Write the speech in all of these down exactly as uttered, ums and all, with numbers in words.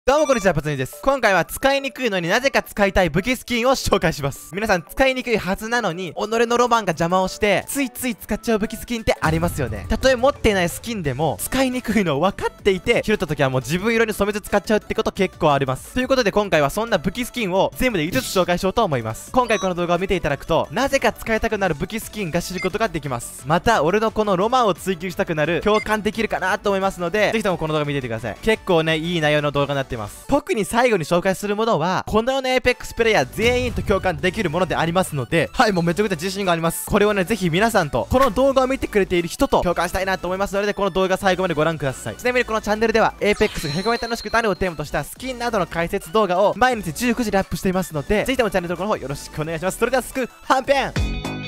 どうもこんにちは、パツニです。今回は使いにくいのになぜか使いたい武器スキンを紹介します。皆さん使いにくいはずなのに、己のロマンが邪魔をして、ついつい使っちゃう武器スキンってありますよね。たとえ持っていないスキンでも、使いにくいのを分かっていて、拾った時はもう自分色に染めて使っちゃうってこと結構あります。ということで今回はそんな武器スキンを全部でいつつ紹介しようと思います。今回この動画を見ていただくと、なぜか使いたくなる武器スキンが知ることができます。また、俺のこのロマンを追求したくなる、共感できるかなと思いますので、ぜひともこの動画見ていてください。結構ね、いい内容の動画になっています。特に最後に紹介するものはこのような エーペックス プレイヤー全員と共感できるものでありますので、はい、もうめちゃくちゃ自信があります。これをね、ぜひ皆さんとこの動画を見てくれている人と共感したいなと思いますので、この動画最後までご覧ください。ちなみにこのチャンネルでは エーペックス がへこめ楽しくなるをテーマとしたスキンなどの解説動画を毎日じゅうくじでアップしていますので、ぜひともチャンネル登録の方よろしくお願いします。それではスクはんぺん。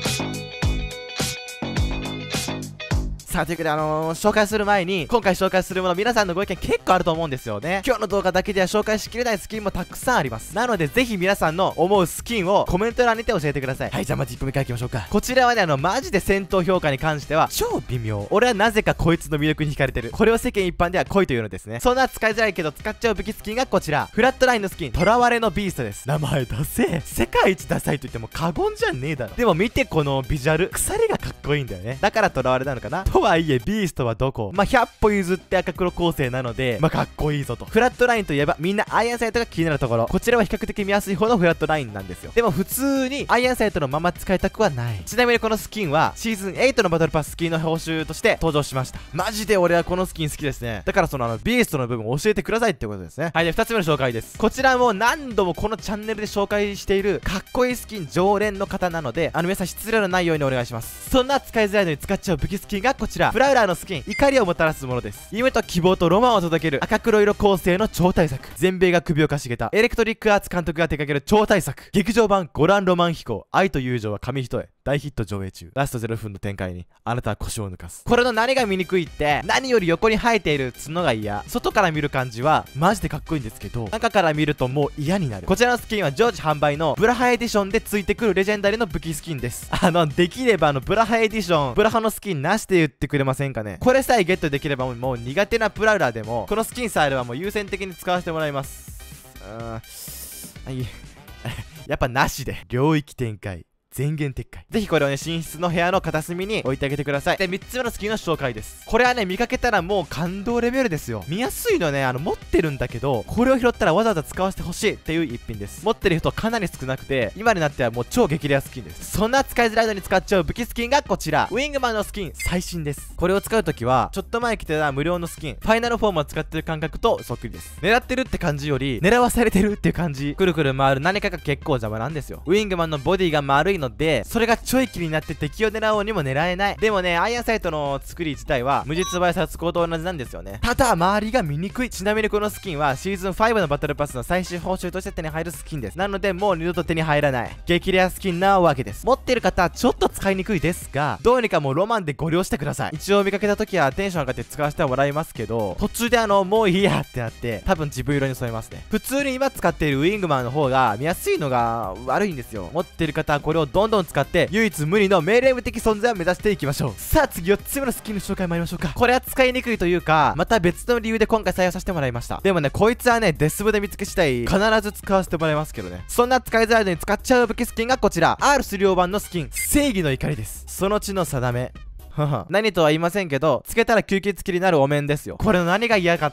さあ、ということで、あのー、紹介する前に、今回紹介するもの、皆さんのご意見結構あると思うんですよね。今日の動画だけでは紹介しきれないスキンもたくさんあります。なので、ぜひ皆さんの思うスキンをコメント欄にて教えてください。はい、じゃあまずいっぽんめからいきましょうか。こちらはね、あの、マジで戦闘評価に関しては、超微妙。俺はなぜかこいつの魅力に惹かれてる。これを世間一般では恋というのですね。そんな使いづらいけど使っちゃう武器スキンがこちら。フラットラインのスキン、囚われのビーストです。名前ダセえ。世界一ダサいと言っても過言じゃねえだろ。でも見てこのビジュアル。鎖がかっこいいんだよね。だから囚われなのかな。とはいえ、ビーストはどこ？まあ、ひゃっぽ譲って赤黒構成なので、まあ、かっこいいぞと。フラットラインといえばみんなアイアンサイトが気になるところ。こちらは比較的見やすい方のフラットラインなんですよ。でも普通にアイアンサイトのまま使いたくはない。ちなみにこのスキンはシーズンエイトのバトルパススキンの報酬として登場しました。マジで俺はこのスキン好きですね。だからそのあのビーストの部分を教えてくださいってことですね。はい、でふたつめの紹介です。こちらも何度もこのチャンネルで紹介しているかっこいいスキン常連の方なので、あの皆さん失礼のないようにお願いします。そんな使いづらいのに使っちゃう武器スキンがこちら。フラウラーのスキン、怒りをもたらすものです。夢と希望とロマンを届ける赤黒色構成の超大作。全米が首をかしげたエレクトリックアーツ監督が手掛ける超大作。劇場版ゴランロマン飛行、愛と友情は紙一重。大ヒット上映中。ラストゼロふんの展開にあなたは腰を抜かす。これの何が見にくいって、何より横に生えている角が嫌。外から見る感じはマジでかっこいいんですけど、中から見るともう嫌になる。こちらのスキンは常時販売のブラハエディションでついてくるレジェンダリの武器スキンです。あのできればあのブラハエディション、ブラハのスキンなしで言ってくれませんかね。これさえゲットできればもう苦手なプラウラーでもこのスキンさえあればもう優先的に使わせてもらいます。うーん、はいやっぱなしで領域展開、全言撤回。ぜひこれをね、寝室の部屋の片隅に置いてあげてください。で、みっつめのスキンの紹介です。これはね、見かけたらもう感動レベルですよ。見やすいのね、あの、持ってるんだけど、これを拾ったらわざわざ使わせてほしいっていう一品です。持ってる人かなり少なくて、今になってはもう超激レアスキンです。そんな使いづらいのに使っちゃう武器スキンがこちら。ウィングマンのスキン、最新です。これを使うときは、ちょっと前来てた無料のスキン、ファイナルフォームを使ってる感覚とそっくりです。狙ってるって感じより、狙わされてるっていう感じ。くるくる回る何かが結構邪魔なんですよ。ウィングマンのボディが丸いので、それがちょい気になって敵を狙おうにも狙えない。でもね、アイアンサイトの作り自体は無実売殺行と同じなんですよね。ただ周りが見にくい。ちなみにこのスキンはシーズンファイブのバトルパスの最終報酬として手に入るスキンです。なのでもう二度と手に入らない激レアスキンなわけです。持ってる方はちょっと使いにくいですが、どうにかもうロマンでご了してください。一応見かけた時はテンション上がって使わせてもらいますけど、途中であのもういいやってなって多分自分色に添えますね。普通に今使っているウィングマンの方が見やすいのが悪いんですよ。持ってる方はこれをどんどん使って唯一無二の命令無的存在を目指していきましょう。さあ次よっつめのスキンの紹介参りましょうか。これは使いにくいというか、また別の理由で今回採用させてもらいました。でもね、こいつはね、デス部で見つけ次第必ず使わせてもらいますけどね。そんな使いづらいのに使っちゃう武器スキンがこちら。 アールスリーオー 版のスキン、正義の怒りです。その地の定め何とは言いませんけど、つけたら吸血鬼になるお面ですよ。これの何が嫌かって、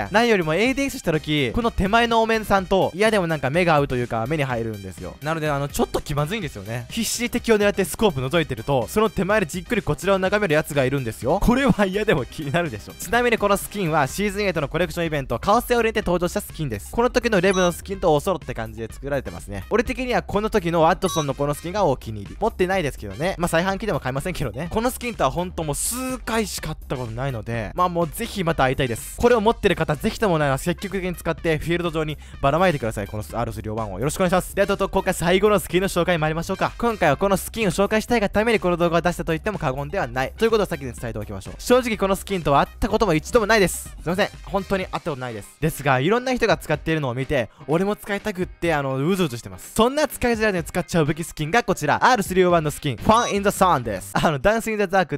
何よりも エーディーエス した時、この手前のお面さんと嫌でもなんか目が合うというか目に入るんですよ。なのであのちょっと気まずいんですよね。必死に敵を狙ってスコープ覗いてると、その手前でじっくりこちらを眺めるやつがいるんですよ。これは嫌でも気になるでしょ。ちなみにこのスキンはシーズンエイトのコレクションイベントカオスセオリンで登場したスキンです。この時のレブのスキンとおそろって感じで作られてますね。俺的にはこの時のワットソンのこのスキンがお気に入り。持ってないですけどね。まあ再販機でも買いませんけどね。このスキンとは本当もう数回しか買ったことないので、まあもうぜひまた会いたいです。これを持ってる方ぜひともな積極的に使ってフィールド上にばらまいてください。この アールスリーオーワン をよろしくお願いします。ではとうとう今回最後のスキンの紹介に参りましょうか。今回はこのスキンを紹介したいがためにこの動画を出したと言っても過言ではないということを先に伝えておきましょう。正直このスキンとは会ったことも一度もないです。すいません、本当に会ったことないです。ですがいろんな人が使っているのを見て、俺も使いたくってあのうずうずしてます。そんな使いづらいのに使っちゃう武器スキンがこちら アールスリーオーワン のスキン、ファン・イン・ザ・サンです。あのダンス・イン・ザ・ダークっ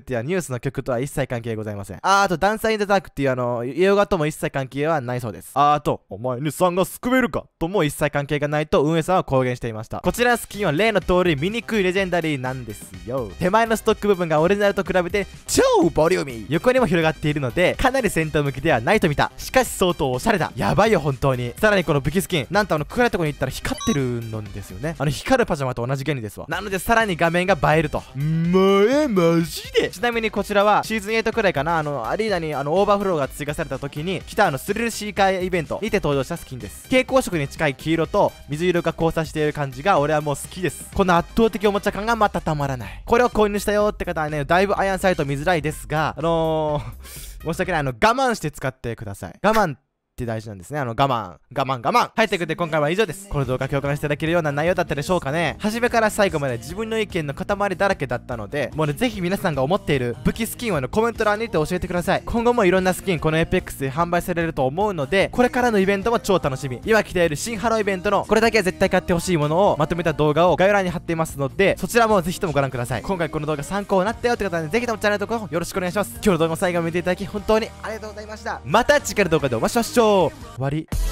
っていうニュースの曲とは一切関係ございません。あーあとダンサーインザダークっていうあの洋画とも一切関係はないそうです。あーあとお前にさんが救えるかとも一切関係がないと運営さんは公言していました。こちらのスキンは例の通り醜いレジェンダリーなんですよ。手前のストック部分がオリジナルと比べて超ボリューミー、横にも広がっているのでかなり戦闘向きではないと見た。しかし相当おしゃれだ。やばいよ本当に。さらにこの武器スキン、なんとあの暗いところに行ったら光ってるんですよね。あの光るパジャマと同じ原理ですわ。なのでさらに画面が映えると。前マジで。ちなみにこちらはシーズンエイトくらいかな、あのアリーナにあのオーバーフローが追加された時に来たあのスリルシーカーイベントにて登場したスキンです。蛍光色に近い黄色と水色が交差している感じが俺はもう好きです。この圧倒的おもちゃ感がまたたまらない。これを購入したよって方はね、だいぶアイアンサイト見づらいですが、あのー、申し訳ない、あの我慢して使ってください。我慢って大事なんですね。あの我慢我慢我慢。はいということで今回は以上です。この動画共感していただけるような内容だったでしょうかね。初めから最後まで自分の意見の塊だらけだったので、もうねぜひ皆さんが思っている武器スキンをねコメント欄にて教えてください。今後もいろんなスキンこのエペックスで販売されると思うので、これからのイベントも超楽しみ。今来ている新ハローイベントのこれだけは絶対買ってほしいものをまとめた動画を概要欄に貼っていますので、そちらもぜひともご覧ください。今回この動画参考になったよって方はね、ぜひともチャンネル登録よろしくお願いします。今日の動画も最後まで見ていただき本当にありがとうございました。また次回の動画でお会いしましょう。終わり。